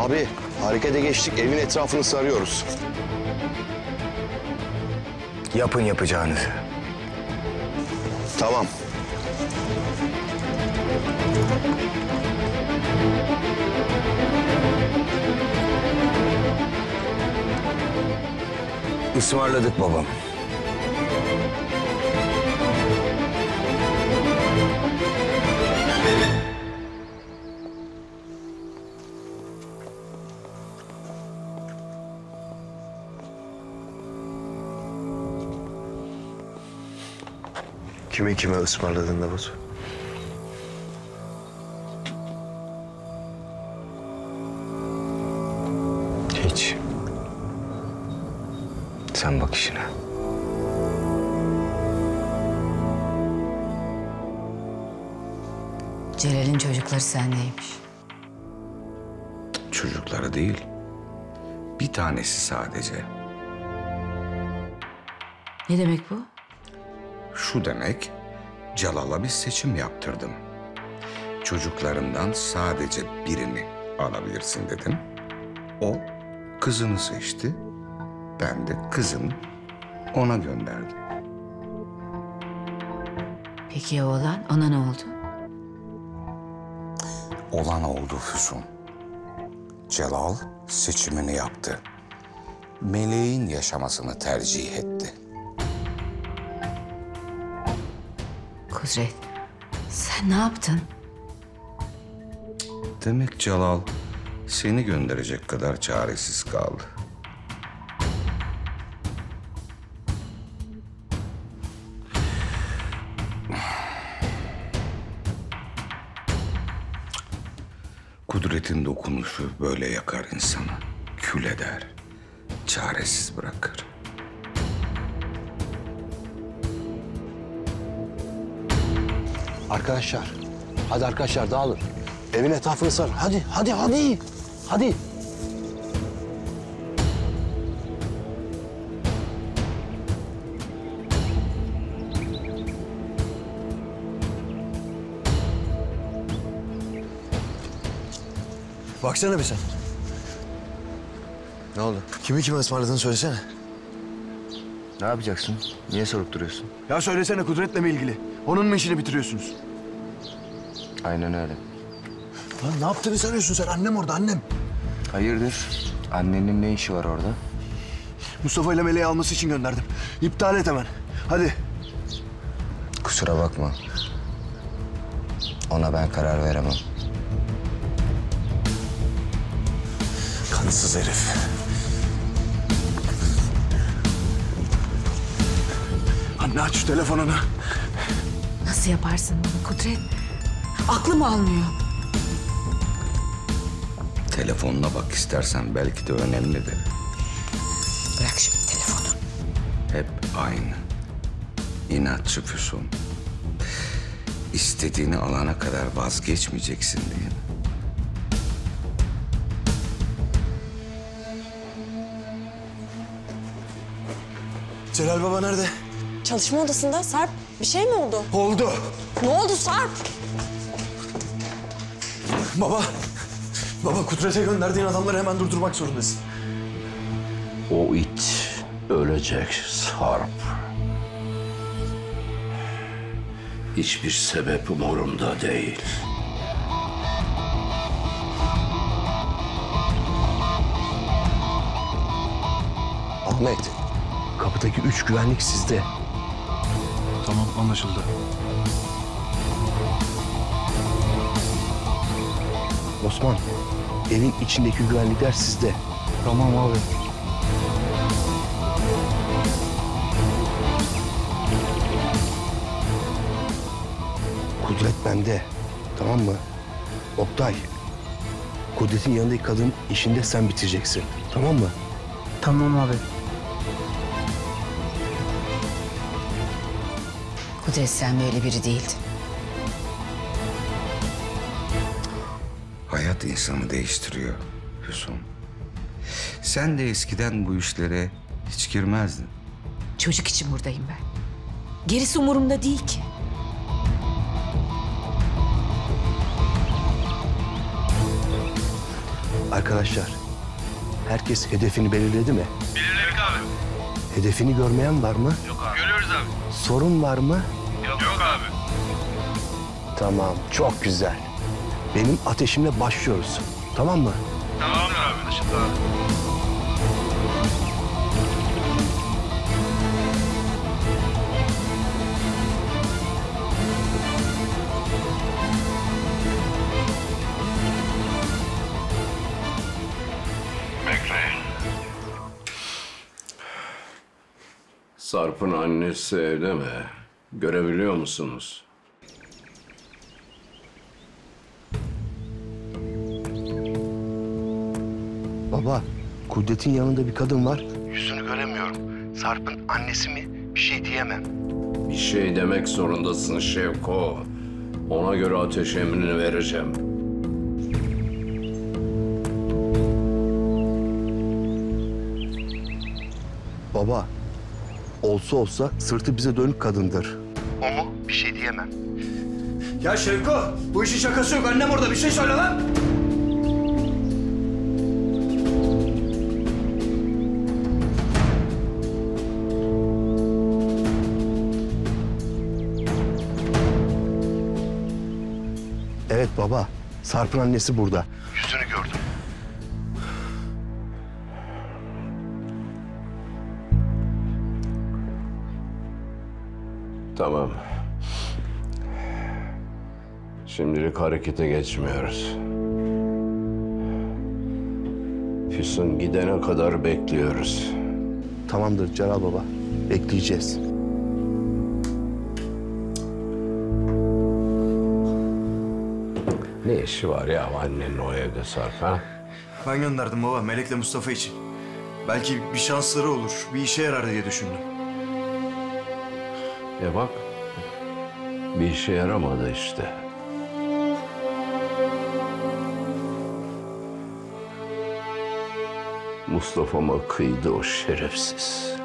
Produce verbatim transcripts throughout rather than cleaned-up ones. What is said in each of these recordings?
Abi harekete geçtik, evin etrafını sarıyoruz. Yapın yapacağınızı. Tamam. Ismarladık babam. Kime kime ısmarladın Davut? Hiç. Sen bak işine. Celal'in çocukları sendeymiş. Çocukları değil, bir tanesi sadece. Ne demek bu? Şu demek, Celal'a bir seçim yaptırdım. Çocuklarından sadece birini alabilirsin dedim. O kızını seçti, ben de kızımı ona gönderdim. Peki ya oğlan? Ona ne oldu? Olan oldu Füsun. Celal seçimini yaptı. Meleğin yaşamasını tercih etti. Kudret, sen ne yaptın? Demek Celal seni gönderecek kadar çaresiz kaldı. Kudretin dokunuşu böyle yakar insanı. Kül eder, çaresiz bırakır. Arkadaşlar, hadi arkadaşlar dağılın. Evin etrafını sar. Hadi, hadi, hadi. Hadi. Baksana bir sen. Ne oldu? Kimi kime ısmarladığını söylesene. Ne yapacaksın? Niye sorup duruyorsun? Ya söylesene Kudret'le mi ilgili? Onun mu işini bitiriyorsunuz? Aynen öyle. Lan ne yaptığını sanıyorsun sen? Annem orada, annem. Hayırdır? Annenin ne işi var orada? Mustafa ile Meleği alması için gönderdim. İptal et hemen. Hadi. Kusura bakma. Ona ben karar veremem. Kansız herif. Anne aç şu telefonunu. Nasıl yaparsın bunu Kudret? Aklım almıyor. Telefonuna bak istersen, belki de önemlidir. Bırak şimdi telefonu. Hep aynı. İnatçı Füsun. İstediğini alana kadar vazgeçmeyeceksin değil mi? Celal Baba nerede? Çalışma odasında. Sarp, bir şey mi oldu? Oldu. Ne oldu Sarp? Baba. Baba Kudret'e gönderdiğin adamları hemen durdurmak zorundasın. O it ölecek Sarp. Hiçbir sebep umurumda değil. Ahmet, kapıdaki üç güvenlik sizde. Tamam anlaşıldı. Osman, evin içindeki güvenlikler sizde. Tamam abi. Kudret bende. Tamam mı? Oktay, Kudret'in yanındaki kadın işinde sen bitireceksin. Tamam mı? Tamam abi. Kudret sen böyle biri değildin. Hayat insanı değiştiriyor Füsun. Sen de eskiden bu işlere hiç girmezdin. Çocuk için buradayım ben. Gerisi umurumda değil ki. Arkadaşlar, herkes hedefini belirledi mi? Belirledik abi. Hedefini görmeyen var mı? Yok abi. Görüyoruz abi. Sorun var mı? Yok, Yok abi. Tamam, çok güzel. Benim ateşimle başlıyoruz. Tamam mı? Tamamdır abi. Anlaşıldı abi. Bekleyin. Sarp'ın annesi evde mi? Görebiliyor musunuz? Baba, Kudret'in yanında bir kadın var. Yüzünü göremiyorum. Sarp'ın annesi mi? Bir şey diyemem. Bir şey demek zorundasın Şevko. Ona göre ateş emrini vereceğim. Baba, olsa olsa sırtı bize dönük kadındır. O mu? Bir şey diyemem. Ya Şevko, bu işin şakası yok. Annem orada, bir şey söyle lan. Evet baba, Sarp'ın annesi burada. Yüzünü gördüm. Tamam. Şimdilik harekete geçmiyoruz. Füsun gidene kadar bekliyoruz. Tamamdır Celal baba, bekleyeceğiz. Ne işi var ya annenin o evde Sarp ha? Ben gönderdim baba, Melek'le Mustafa için. Belki bir şansları olur, bir işe yarar diye düşündüm. E bak, bir işe yaramadı işte. Mustafa'ma kıydı o şerefsiz.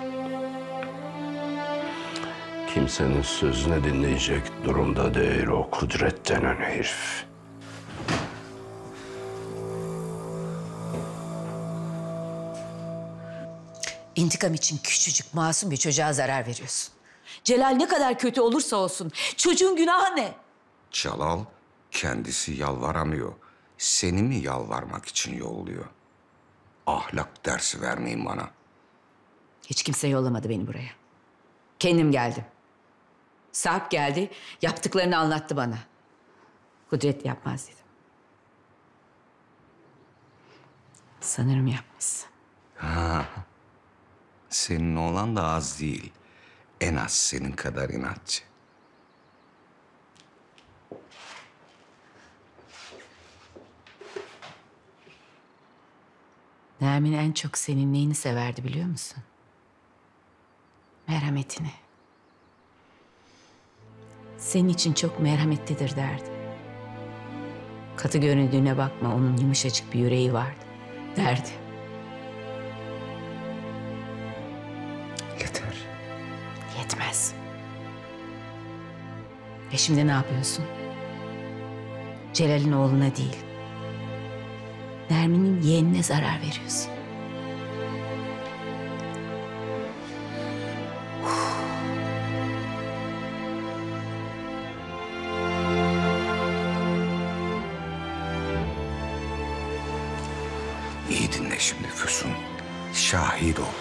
Kimsenin sözünü dinleyecek durumda değil o Kudret denen herif. İntikam için küçücük, masum bir çocuğa zarar veriyorsun. Celal ne kadar kötü olursa olsun çocuğun günahı ne? Celal kendisi yalvaramıyor. Seni mi yalvarmak için yolluyor? Ahlak dersi vermeyin bana. Hiç kimse yollamadı beni buraya. Kendim geldim. Sarp geldi, yaptıklarını anlattı bana. Kudret yapmaz dedim. Sanırım yapmışsın. Senin oğlan da az değil. En az senin kadar inatçı. Nermin en çok senin neyini severdi biliyor musun? Merhametini. Senin için çok merhametlidir derdi. Katı göründüğüne bakma, onun yumuşacık bir yüreği vardı derdi. Yeter. Yetmez. E şimdi ne yapıyorsun? Celal'in oğluna değil, Nermin'in yeğenine zarar veriyorsun. İyi dinle şimdi Füsun. Şahit ol.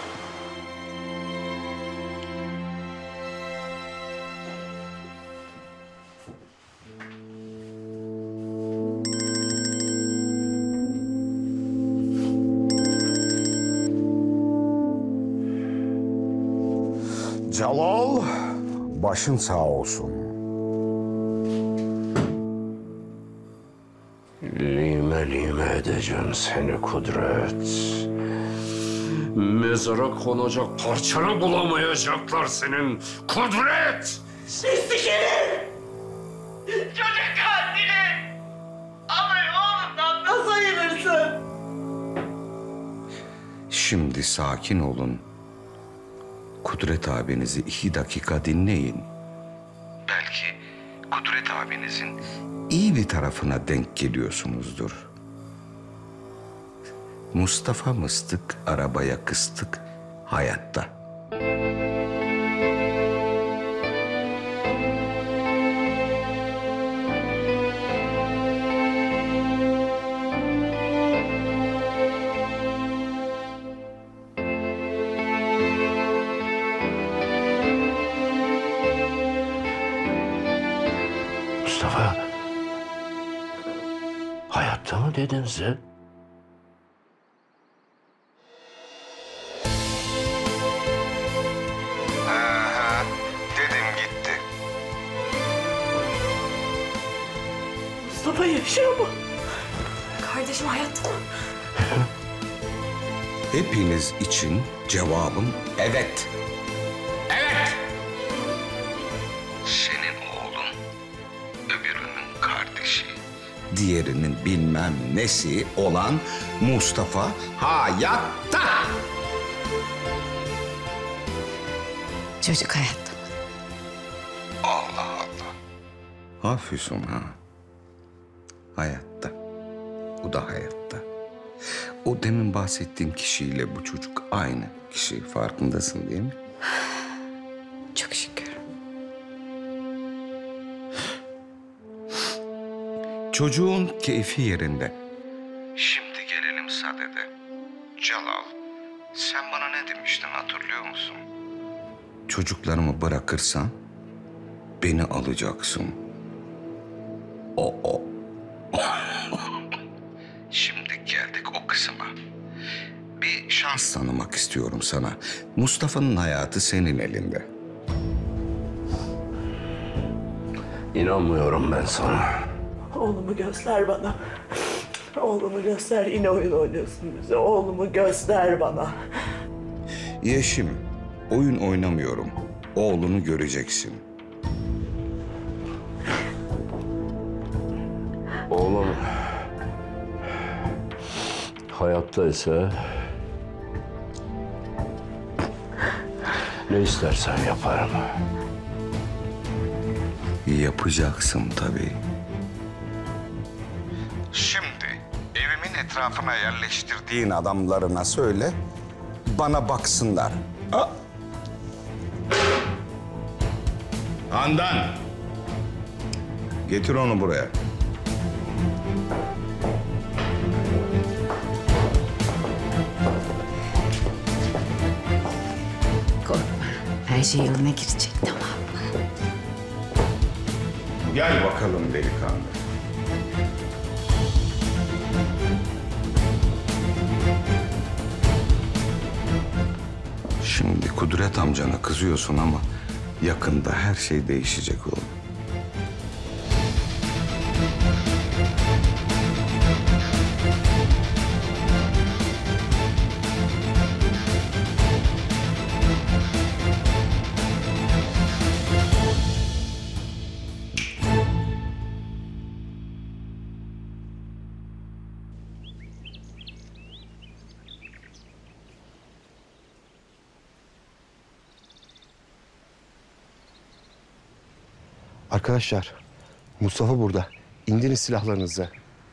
Celal, başın sağ olsun. Lime lime edeceğim seni Kudret. Mezara konacak parçanı bulamayacaklar senin Kudret! Çocuk katili! Ama oğlumdan nasıl ayırırsın? Şimdi sakin olun. Kudret abinizi iki dakika dinleyin. Belki Kudret abinizin iyi bir tarafına denk geliyorsunuzdur. Mustafa mıstık, arabaya kıstık, hayatta. Mustafa, hayatta mı dedin sen? Aha, dedim gitti. Mustafa yaşıyor mu? Kardeşim hayatta mı? Hepiniz için cevabım evet. Evet! Senin oğlun, öbürünün kardeşi, diğerinin bilmem nesi olan Mustafa hayatta. Çocuk hayatta. Allah Allah. Ha Füsun ha. Hayatta. O da hayatta. O demin bahsettiğim kişiyle bu çocuk aynı kişi. Farkındasın değil mi? Çok şükür. Çocuğun keyfi yerinde. Şimdi gelelim sadede. Celal, sen bana ne demiştin hatırlıyor musun? Çocuklarımı bırakırsan beni alacaksın. O o. Şimdi geldik o kısma. Bir şans tanımak istiyorum sana. Mustafa'nın hayatı senin elinde. İnanmıyorum ben sana. Oğlumu göster bana. Oğlumu göster. Yine oyun oynuyorsun bize. Oğlumu göster bana. Yeşim, oyun oynamıyorum. Oğlunu göreceksin. Oğlum hayattaysa ne istersen yaparım. Yapacaksın tabii. Şimdi evimin etrafına yerleştirdiğin adamlarına söyle, bana baksınlar. Ha? Handan! Getir onu buraya. Korkma. Her şey yoluna girecek, tamam mı? Gel bakalım delikanlı. Şimdi Kudret amcana kızıyorsun ama yakında her şey değişecek oğlum. Arkadaşlar, Mustafa burada. İndirin silahlarınızı.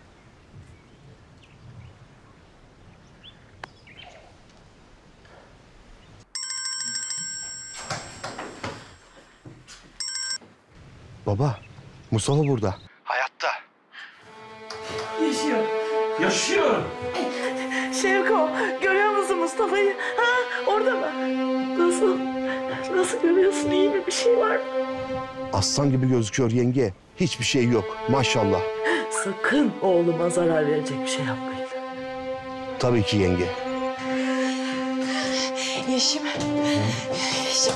Baba, Mustafa burada. Hayatta. Yaşıyor. Yaşıyor. Şevko, görüyor musun Mustafa'yı? Ha, orada mı? Nasıl? Nasıl görüyorsun? İyi mi? Bir şey var mı? Aslan gibi gözüküyor yenge. Hiçbir şey yok. Maşallah. Sakın oğluma zarar verecek bir şey yapmayın. Tabii ki yenge. Yeşim. Yeşim.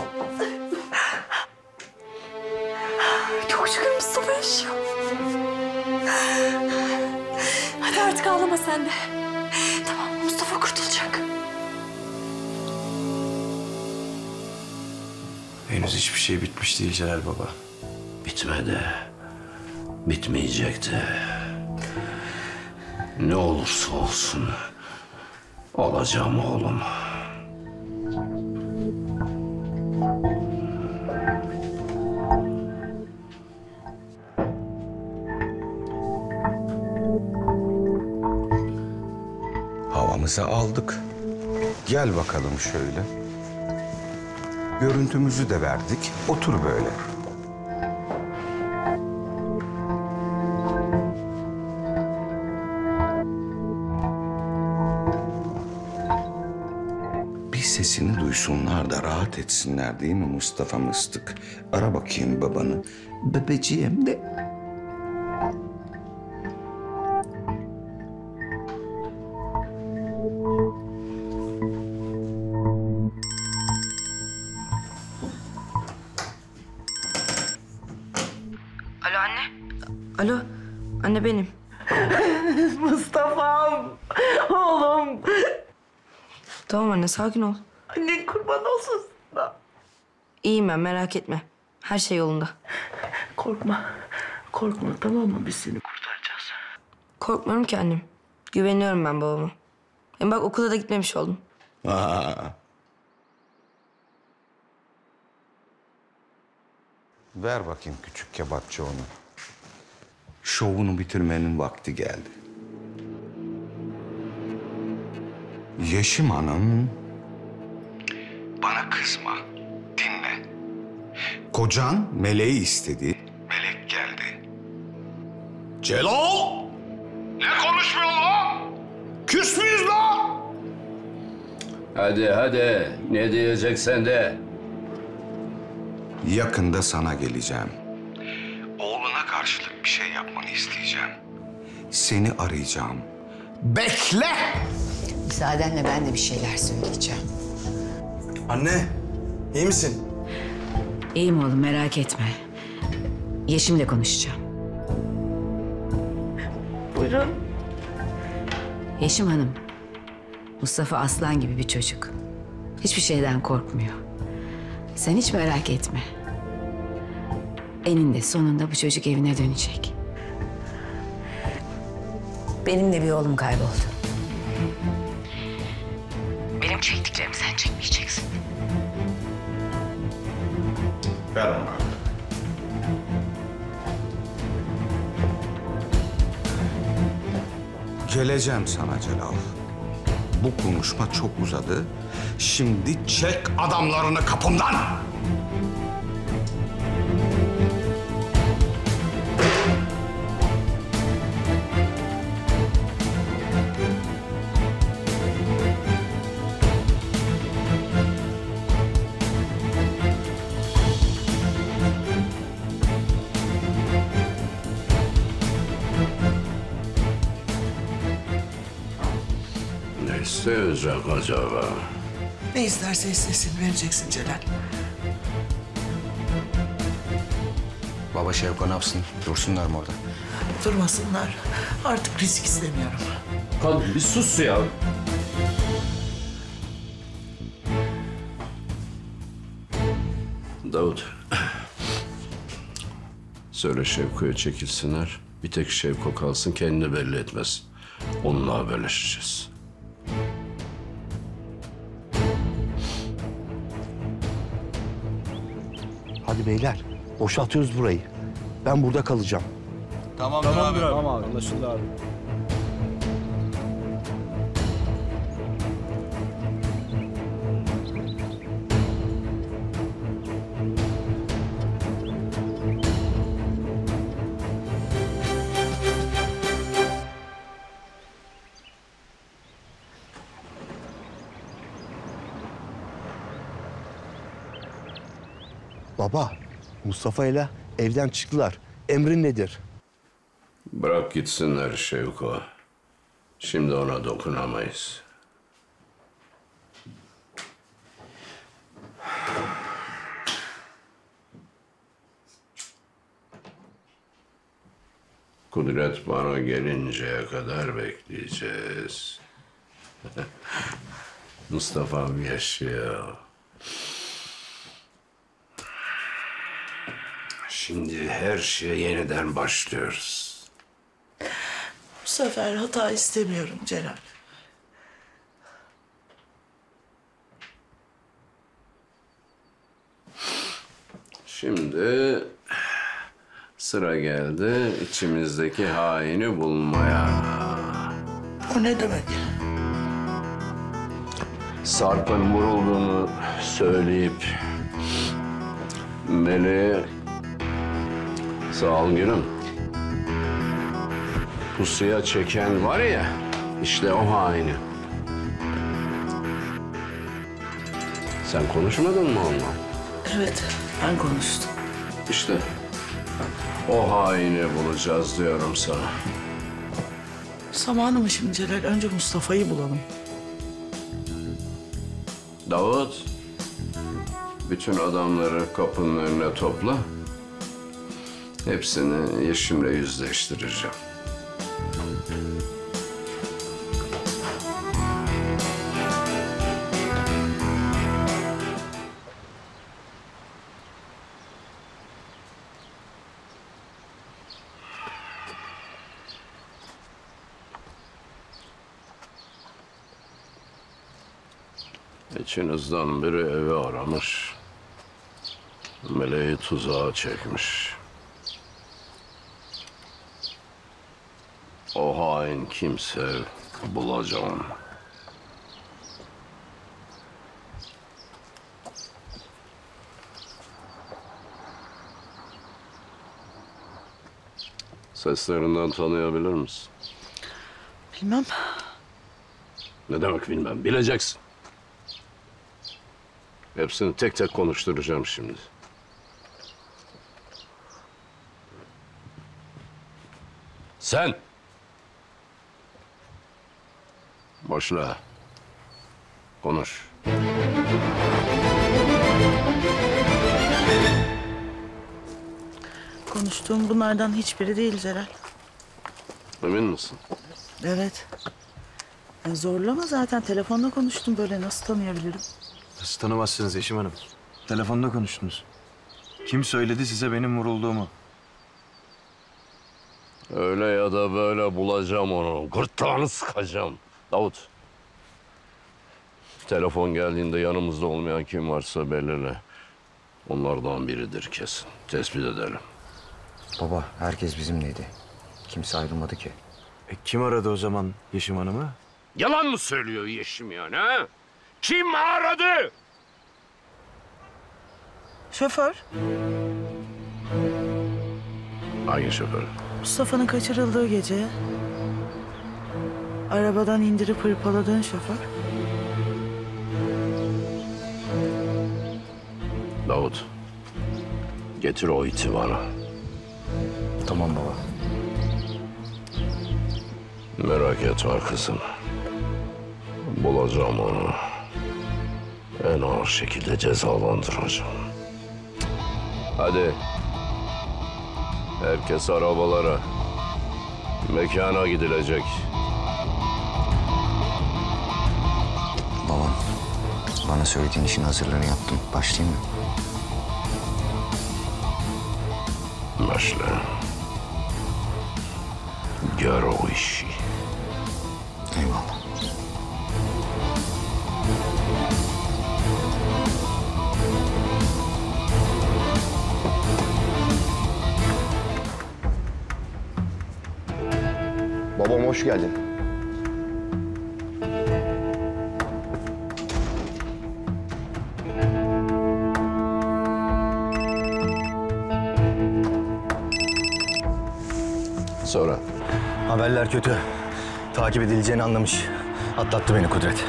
Çok şükür Mustafa yaşıyor. Hadi artık ağlama sen de. Tamam, Mustafa kurtulacak. Henüz hiçbir şey bitmiş değil Celal Baba. Bitmedi. Bitmeyecekti. Ne olursa olsun olacağım oğlum. Cezamızı aldık. Gel bakalım şöyle. Görüntümüzü de verdik. Otur böyle. Bir sesini duysunlar da rahat etsinler değil mi Mustafa Mıstık? Ara bakayım babanı. Bebeciğim de. Alo anne. Alo. Anne benim. Mustafa'm. Oğlum. Tamam anne sakin ol. Annen kurban olsun sana. İyiyim ben merak etme. Her şey yolunda. Korkma. Korkma tamam mı? Biz seni kurtaracağız. Korkmuyorum ki annem. Güveniyorum ben babama. Hem bak okula da gitmemiş oldum. Aa. Ver bakayım küçük kebapçı onu. Şovunu bitirmenin vakti geldi. Yeşim Hanım, bana kızma, dinle. Kocan Meleği istedi, Melek geldi. Celal! Ne konuşmuyorsun lan? Küs müyüz lan? Hadi hadi. Ne diyeceksen de. Yakında sana geleceğim. Oğluna karşılık bir şey yapmanı isteyeceğim. Seni arayacağım. Bekle! Müsaadenle ben de bir şeyler söyleyeceğim. Anne, iyi misin? İyiyim oğlum merak etme. Yeşim'le konuşacağım. Buyurun. Yeşim Hanım, Mustafa aslan gibi bir çocuk. Hiçbir şeyden korkmuyor. Sen hiç merak etme. Eninde sonunda bu çocuk evine dönecek. Benim de bir oğlum kayboldu. Benim çektiklerimi sen çekmeyeceksin. Ver onu. Geleceğim sana Celal. Bu konuşma çok uzadı. Şimdi çek adamlarını kapımdan. Ne isteyecek acaba? Ne isterse istesin vereceksin Celal. Baba Şevko ne yapsın? Dursunlar mı orada? Durmasınlar. Artık risk istemiyorum. Hadi bir sus ya. Davut. Söyle Şevko'ya çekilsinler. Bir tek Şevko kalsın kendini belli etmez. Onunla haberleşeceğiz. Hadi beyler, boşaltıyoruz burayı. Ben burada kalacağım. Tamamdır, Tamamdır abi. abi. Tamam abi, anlaşıldı abi. Baba, Mustafa ile evden çıktılar. Emrin nedir? Bırak gitsinler Şevko. Şimdi ona dokunamayız. Kudret bana gelinceye kadar bekleyeceğiz. Mustafa'm yaşıyor. Şimdi her şeye yeniden başlıyoruz. Bu sefer hata istemiyorum Celal. Şimdi sıra geldi içimizdeki haini bulmaya. O ne demek? Sarp'ın vurulduğunu söyleyip Melek'e sağ ol gülüm pusuya çeken var ya, işte o haini. Sen konuşmadın mı onunla? Evet, ben konuştum. İşte o haini bulacağız diyorum sana. Zamanı mı şimdi Celal? Önce Mustafa'yı bulalım. Davut, bütün adamları kapının önüne topla. Hepsini Yeşim'le yüzleştireceğim. İçinizden biri evi aramış. Meleği tuzağa çekmiş. O hain kimse bulacağım. Seslerinden tanıyabilir misin? Bilmem. Ne demek bilmem, bileceksin. Hepsini tek tek konuşturacağım şimdi. Sen! Başla. Konuş. Konuştuğum bunlardan hiçbiri değil Celal. Emin misin? Evet. Ya zorlama zaten. Telefonda konuştum, böyle nasıl tanıyabilirim? Nasıl tanımazsınız Yeşim Hanım? Telefonda konuştunuz. Kim söyledi size benim vurulduğumu? Öyle ya da böyle bulacağım onu. Gırtlağını sıkacağım. Davut. Telefon geldiğinde yanımızda olmayan kim varsa belirle. Onlardan biridir kesin. Tespit edelim. Baba, herkes bizimleydi. Kimse ayrılmadı ki. E, kim aradı o zaman Yeşim Hanım'ı? Yalan mı söylüyor Yeşim yani ha? Kim aradı? Şoför. Hangi şoför? Mustafa'nın kaçırıldığı gece arabadan indirip hırpaladığın şoför. Davut. Getir o iti bana. Tamam baba. Merak etme kızım. Bulacağım onu. En ağır şekilde cezalandıracağım. Hadi. Herkes arabalara. Mekana gidilecek. Babam, bana söylediğin işin hazırlığını yaptım. Başlayayım mı? Başla. Gör o işi. Eyvallah. Babam hoş geldin. Sonra. Haberler kötü. Takip edileceğini anlamış. Atlattı beni Kudret.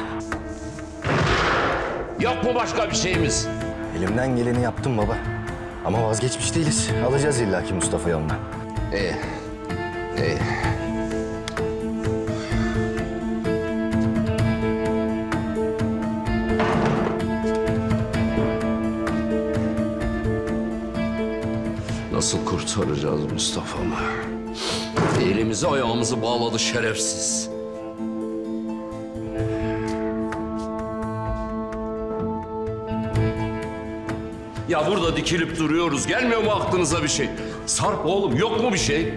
Yok mu başka bir şeyimiz? Elimden geleni yaptım baba. Ama vazgeçmiş değiliz. Alacağız illaki Mustafa'yı ondan. İyi. İyi. Nasıl kurtaracağız Mustafa'mı? Elimizi ayağımızı bağladı şerefsiz. Ya burada dikilip duruyoruz. Gelmiyor mu aklınıza bir şey? Sarp oğlum, yok mu bir şey?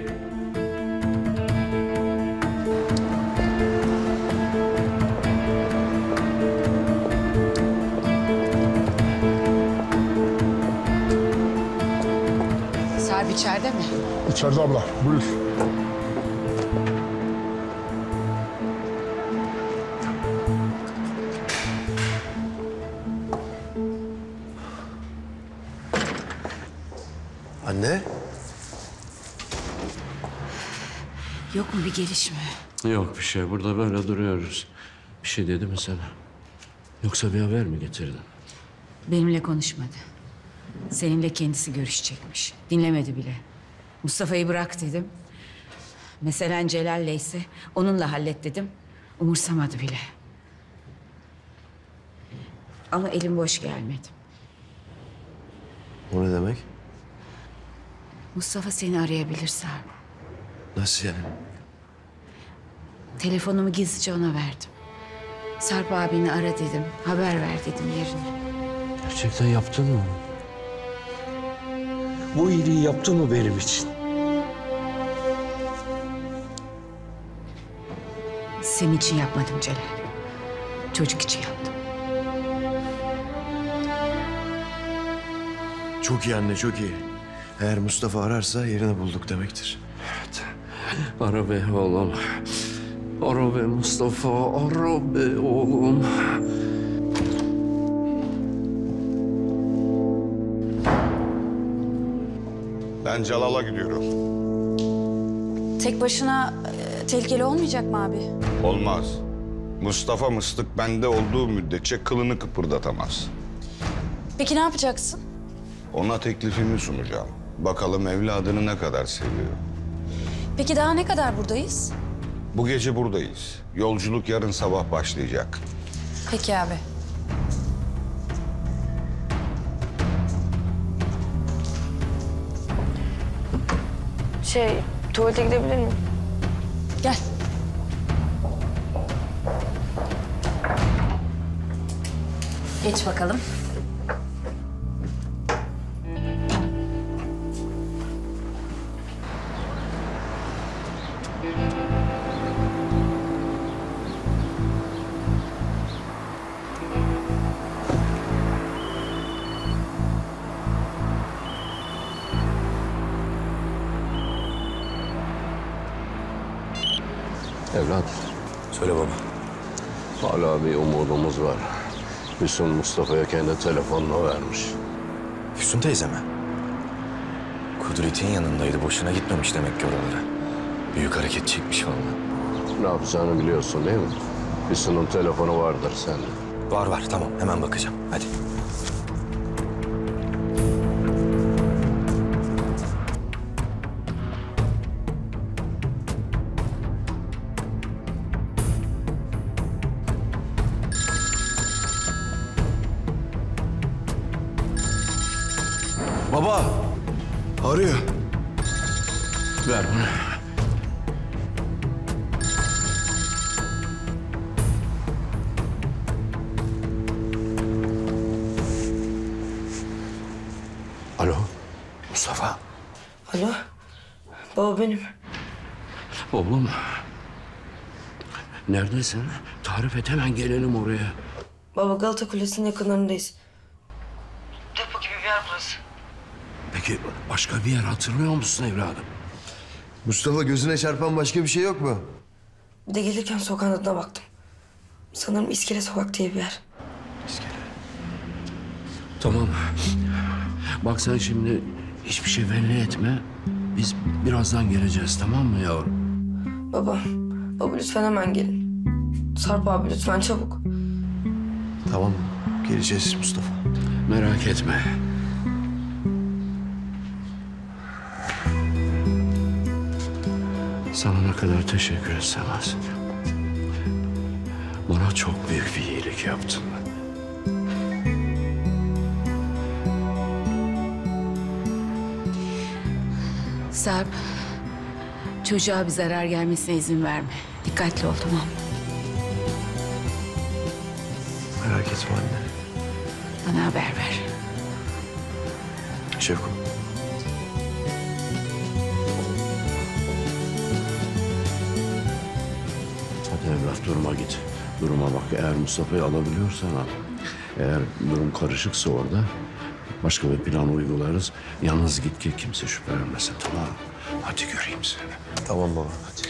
Sarp içeride mi? İçeride abla, buyur. Anne? Yok mu bir gelişme? Yok bir şey. Burada böyle duruyoruz. Bir şey dedi mi sana? Yoksa bir haber mi getirdin? Benimle konuşmadı. Seninle kendisi görüşecekmiş. Dinlemedi bile. Mustafa'yı bırak dedim. Meselen Celal'le ise onunla hallet dedim. Umursamadı bile. Ama elim boş gelmedim. O ne demek? Mustafa seni arayabilir Sarp. Nasıl yani? Telefonumu gizlice ona verdim. Sarp abini ara dedim. Haber ver dedim yerini. Gerçekten yaptın mı? Bu iyiliği yaptın mı benim için? Senin için yapmadım Celal. Çocuk için yaptım. Çok iyi anne, çok iyi. Eğer Mustafa ararsa yerini bulduk demektir. Evet. Ara be oğlum. Ara be Mustafa. Ara be oğlum. Ben Celal'a gidiyorum. Tek başına e, tehlikeli olmayacak mı abi? Olmaz. Mustafa Mıstık bende olduğu müddetçe kılını kıpırdatamaz. Peki ne yapacaksın? Ona teklifimi sunacağım. Bakalım evladını ne kadar seviyor. Peki daha ne kadar buradayız? Bu gece buradayız. Yolculuk yarın sabah başlayacak. Peki abi. Şey, tuvalete gidebilir miyim? Gel. Geç bakalım. Evlat. Söyle baba. Hala bir umudumuz var. Füsun Mustafa'ya kendi telefonunu vermiş. Füsun teyze mi? Kudret'in yanındaydı. Boşuna gitmemiş demek ki oralara. Büyük hareket çekmiş vallahi. Ne yapacağını biliyorsun değil mi? Füsun'un telefonu vardır sende. Var var tamam hemen bakacağım. Hadi. Baba! Arıyor. Ver bunu. Alo, Mustafa. Alo, baba benim. Oğlum. Neredesin? Tarif et hemen gelelim oraya. Baba Galata Kulesi'nin yakınlarındayız. Depo gibi bir yer burası. Peki başka bir yer hatırlıyor musun evladım? Mustafa gözüne çarpan başka bir şey yok mu? Bir de gelirken sokağın adına baktım. Sanırım İskele Sokak diye bir yer. İskele. Tamam. Bak sen şimdi hiçbir şey belli etme. Biz birazdan geleceğiz tamam mı yavrum? Baba, baba lütfen hemen gelin. Sarp abi lütfen çabuk. Tamam, geleceğiz Mustafa. Merak etme. Sana ne kadar teşekkür etsem az. Bana çok büyük bir iyilik yaptın. Sarp, çocuğa bir zarar gelmesine izin verme. Dikkatli ol tamam mı? Merak etme anne. Bana haber ver. Şevko. Hadi evlat duruma git. Duruma bak. Eğer Mustafa'yı alabiliyorsan al. Eğer durum karışıksa orada başka bir plan uygularız. Yalnız git ki kimse şüphelenmesin tamam mı? Hadi göreyim seni. Tamam baba. Hadi.